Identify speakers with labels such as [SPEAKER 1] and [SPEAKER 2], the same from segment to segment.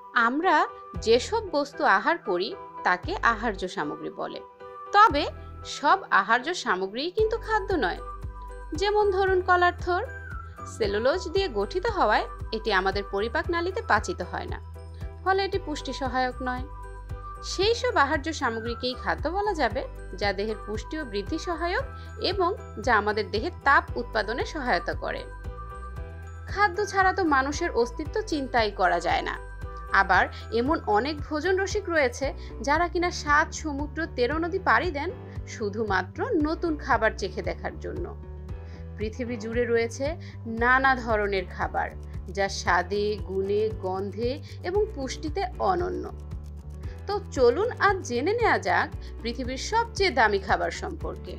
[SPEAKER 1] আমরা যেসব বস্তু আহার করি তাকে আহার্য সামগ্রী বলে। তবে সব আহার্য সামগ্রীই কিন্তু খাদ্য নয়। যেমন ধরুন কলার থোড়, সেলুলোজ দিয়ে গঠিত হওয়ায় এটি আমাদের পরিপাক নালীতে পাচিত হয় না, ফলে এটি পুষ্টি সহায়ক নয়। সেই সব আহার্য সামগ্রীকেই খাদ্য বলা যাবে যা দেহের পুষ্টি ও বৃদ্ধি সহায়ক এবং যা আমাদের দেহে তাপ উৎপাদনে সহায়তা করে। খাদ্য ছাড়া তো মানুষের অস্তিত্ব চিন্তাই করা যায় না। আবার এমন অনেক ভোজন রসিক রয়েছে যারা কিনা ৭ সমুদ্র ১৩ নদী পাড়ি দেন শুধুমাত্র নতুন খাবার চেখে দেখার জন্য। পৃথিবী জুড়ে রয়েছে নানা ধরনের খাবার যা স্বাদে, গুণে, গন্ধে এবং পুষ্টিতে অনন্য। তো চলুন আজ জেনে নেওয়া যাক পৃথিবীর সবচেয়ে দামি খাবার সম্পর্কে।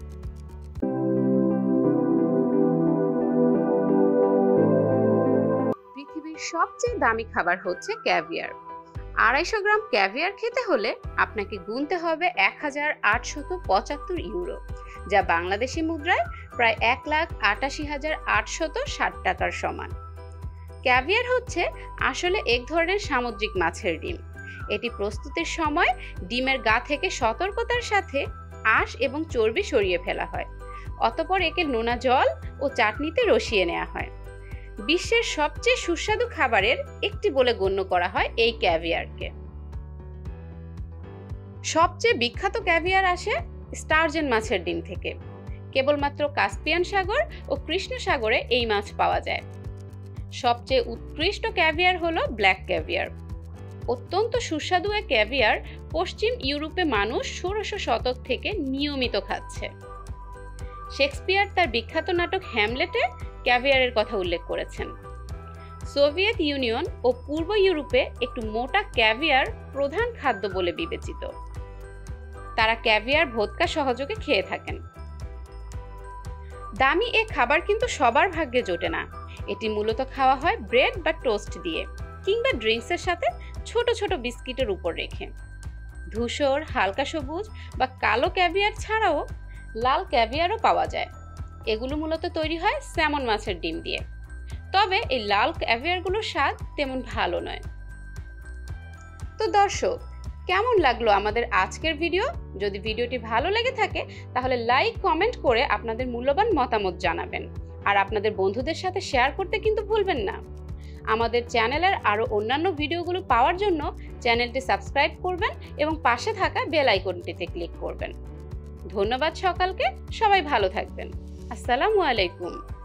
[SPEAKER 1] পৃথিবীর সবচেয়ে দামি খাবার হচ্ছে ক্যাভিয়ার। ২৫০ গ্রাম ক্যাভিয়ার খেতে হলে আপনাকে গুনতে হবে ১,৮৭৫ ইউরো, যা বাংলাদেশি মুদ্রায় প্রায় ১,৮৮,৮৬০ টাকার সমান। ক্যাভিয়ার হচ্ছে আসলে এক ধরনের সামুদ্রিক মাছের ডিম। এটি প্রস্তুতির সময় ডিমের গা থেকে সতর্কতার সাথে আঁশ এবং চর্বি সরিয়ে ফেলা হয়। অতঃপর একে নোনা জল ও চাটনিতে রসিয়ে নেওয়া হয়। বিশ্বের সবচেয়ে সুস্বাদু খাবারের একটি বলে গণ্য করা হয় এই ক্যাভিয়ারকে। সবচেয়ে বিখ্যাত ক্যাভিয়ার আসে স্টারজেন মাছের ডিম থেকে। কেবলমাত্র কাস্পিয়ান সাগর ও কৃষ্ণ সাগরে এই মাছ পাওয়া যায়। সবচেয়ে উৎকৃষ্ট ক্যাভিয়ার হলো ব্ল্যাক ক্যাভিয়ার। অত্যন্ত সুস্বাদু এই ক্যাভিয়ার পশ্চিম ইউরোপে মানুষ ১৬০০ শতক থেকে নিয়মিত খাচ্ছে। শেক্সপিয়ার তার বিখ্যাত নাটক হ্যামলেটে ক্যাভিয়ারের কথা উল্লেখ করেছেন। সোভিয়েত ইউনিয়ন ও পূর্ব ইউরোপে একটু মোটা ক্যাভিয়ার প্রধান খাদ্য বলে বিবেচিত। তারা ক্যাভিয়ার ভোদকা সহযোগে খেয়ে থাকেন। দামি এ খাবার কিন্তু সবার ভাগ্যে জোটে না। এটি মূলত খাওয়া হয় ব্রেড বা টোস্ট দিয়ে কিংবা ড্রিঙ্কসের সাথে ছোট ছোট বিস্কিটের উপর রেখে। ধূসর, হালকা সবুজ বা কালো ক্যাভিয়ার ছাড়াও লাল ক্যাভিয়ারও পাওয়া যায়। এগুলো মূলত তৈরি হয় স্যামন মাছের ডিম দিয়ে। তবে এই লাল ক্যাভিয়ারগুলোর স্বাদ তেমন ভালো নয়। তো দর্শক, কেমন লাগলো আমাদের আজকের ভিডিও? যদি ভিডিওটি ভালো লেগে থাকে তাহলে লাইক, কমেন্ট করে আপনাদের মূল্যবান মতামত জানাবেন। আর আপনাদের বন্ধুদের সাথে শেয়ার করতে কিন্তু ভুলবেন না। আমাদের চ্যানেলের আরও অন্যান্য ভিডিওগুলো পাওয়ার জন্য চ্যানেলটি সাবস্ক্রাইব করবেন এবং পাশে থাকা বেল আইকনটিতে ক্লিক করবেন। ধন্যবাদ সকলকে। সবাই ভালো থাকবেন। আসসালামু আলাইকুম।